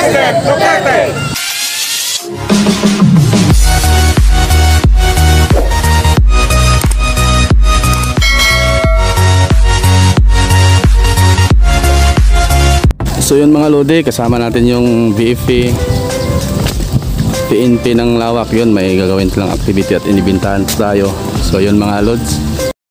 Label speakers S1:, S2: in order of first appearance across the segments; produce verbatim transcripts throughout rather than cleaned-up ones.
S1: President Duterte!
S2: So yun mga lodi, kasama natin yung B F P, P N P ng Lawak. Yun, may gagawin silang activity at inibintahan tayo. So yun mga lods.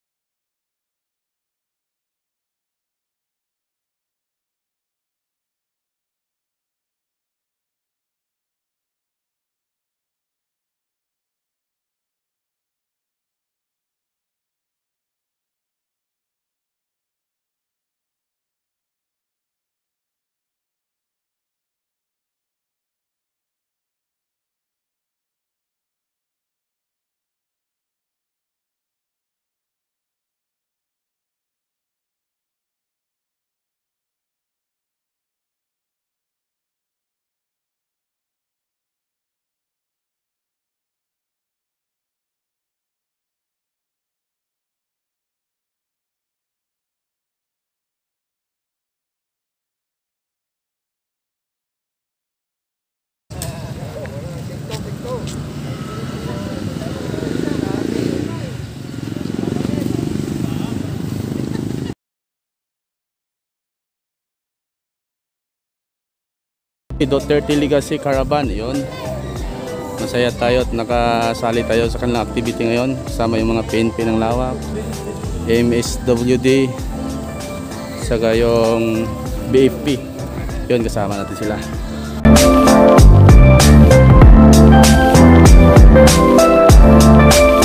S2: Duterte Legacy Caravan, yun. Masaya tayo at nakasali tayo sa kanilang activity ngayon. Kasama yung mga P N P ng Lawak, M S W D, saka yung B F P. Yun, kasama natin sila.